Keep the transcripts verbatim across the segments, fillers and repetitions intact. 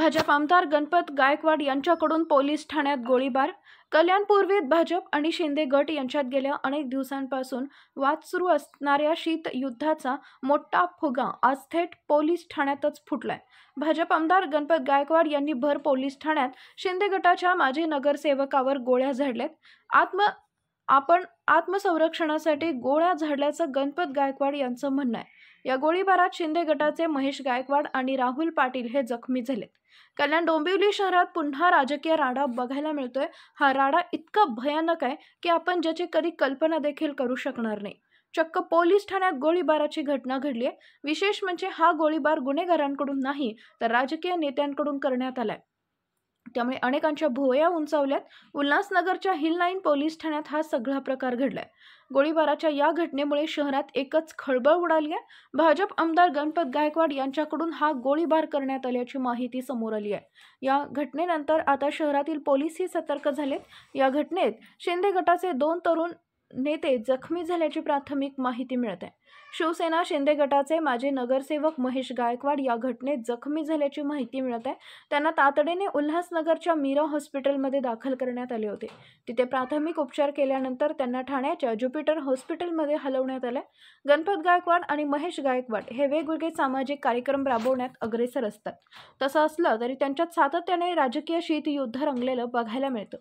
भाजप आमदार गणपत गायकवाड यांच्याकडून पोलीस ठाण्यात गोळीबार। कल्याण पूर्वेत भाजप आणि शिंदे गट यांच्यात गेल्या अनेक दिवसांपासून वाद सुरू असणाऱ्या शीत युद्धाचा मोठा फुगा आज थेट पोलीस ठाण्यातच फुटलाय। भाजप आमदार गणपत गायकवाड यांनी भर पोलीस ठाण्यात शिंदे गटाच्या माजी नगरसेवकावर गोळ्या झाडल्यात। आत्म आपण आत्मसंरक्षणासाठी गोळ्या झाडल्याचं गणपत गायकवाड यांचं म्हणणं आहे। या गोळीबारात शिंदे गटाचे महेश गायकवाड आणि राहुल पाटील हे जखमी झालेत। कल्याण डोंबिवली शहरात पुन्हा राजकीय राडा बघायला मिळतोय। हा राडा इतका भयानक आहे की आपण ज्याची कधी कल्पना देखील करू शकणार नाही। चक्क पोलीस ठाण्यात गोळीबाराची घटना घडली आहे। विशेष म्हणजे हा गोळीबार गुन्हेगारांकडून नाही तर राजकीय नेत्यांकडून करण्यात आलाय। त्यामुळे अनेकांच्या भुवया उंचावल्यात। उल्हासनगरच्या हिल लाईन पोलीस ठाण्यात हा सगळा प्रकार घडलाय। गोळीबाराच्या या घटनेमुळे शहरात एकच खळबळ उडाली आहे। भाजप आमदार गणपत गायकवाड यांच्याकडून हा गोळीबार करण्यात आल्याची माहिती समोर आली आहे। या घटनेनंतर आता शहरातील पोलीसही सतर्क झालेत। या घटनेत शिंदे गटाचे दोन तरुण नेते जखमी झाल्याची प्राथमिक माहिती मिळत आहे। शिवसेना शिंदे गटाचे माजी नगरसेवक महेश गायकवाड या घटनेत जखमी झाल्याची माहिती मिळत आहे। त्यांना तातडीने उल्हासनगरच्या मीरा हॉस्पिटलमध्ये दाखल करण्यात आले होते। तिथे प्राथमिक उपचार केल्यानंतर त्यांना ठाण्याच्या ज्युपिटर हॉस्पिटलमध्ये हलवण्यात आले। गणपत गायकवाड आणि महेश गायकवाड हे वेगवेगळे सामाजिक कार्यक्रम राबवण्यात अग्रेसर असतात। तसं असलं तरी त्यांच्यात सातत्याने राजकीय शीतयुद्ध रंगलेलं बघायला मिळतं।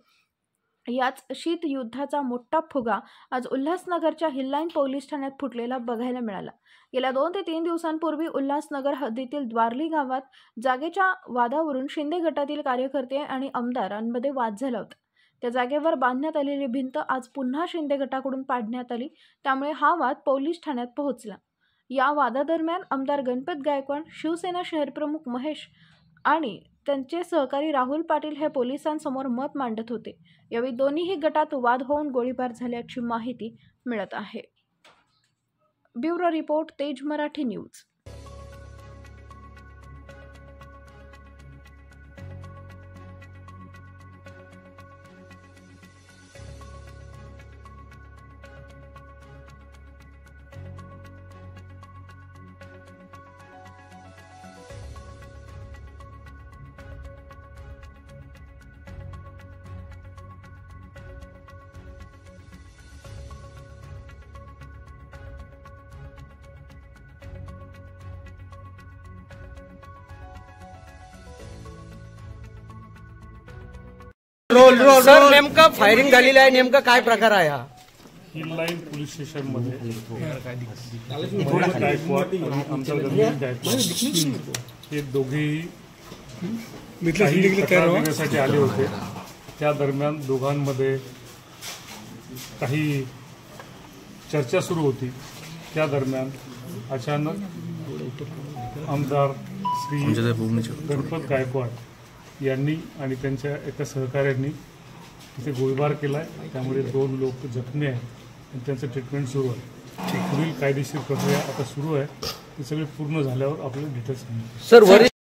याच शीत युद्धाचा मोठा फुगा आज उल्हासनगरच्या हिललाईन पोलीस ठाण्यात फुटलेला बघायला मिळाला। गेल्या दोन ते तीन दिवसांपूर्वी उल्हासनगर हद्दीतील द्वारली गावात जागेच्या वादावरून शिंदे गटातील कार्यकर्ते आणि आमदारांमध्ये वाद झाला होता। त्या जागेवर बांधण्यात आलेली भिंत आज पुन्हा शिंदे गटाकडून पाडण्यात आली। त्यामुळे हा वाद पोलीस ठाण्यात पोहोचला। या वादादरम्यान आमदार गणपत गायकवाड, शिवसेना शहरप्रमुख महेश आणि त्यांचे सहकारी राहुल पाटील हे पोलिसांसमोर मत मांडत होते। यावेळी दोन्हीही गटात वाद होऊन गोळीबार झाल्याची माहिती मिळत आहे। Bureau report, Tez Marathi news. Roll roll sir, नेमका फायरिंग झालेली आहे, नेमका काय प्रकार आहे हा? हिल लाईन पोलीस स्टेशन मध्ये गायकवाड आणि आमदार गणपत गायकवाड हे दोघेही करण्यासाठी आले होते। त्या दरम्यान दोघांमध्ये काही चर्चा सुरू होती। त्या दरम्यान अचानक आमदार श्री गणपत गायकवाड यांनी आणि त्यांच्या एका सहकाऱ्यांनी तिथे गोळीबार केलाय। त्यामुळे दोन लोक जखमी आहेत आणि त्यांचं ट्रीटमेंट सुरू आहे। पुढील कायदेशीर प्रक्रिया आता सुरू आहे। ती सगळी पूर्ण झाल्यावर आपल्याला डिटेल्स मिळतील।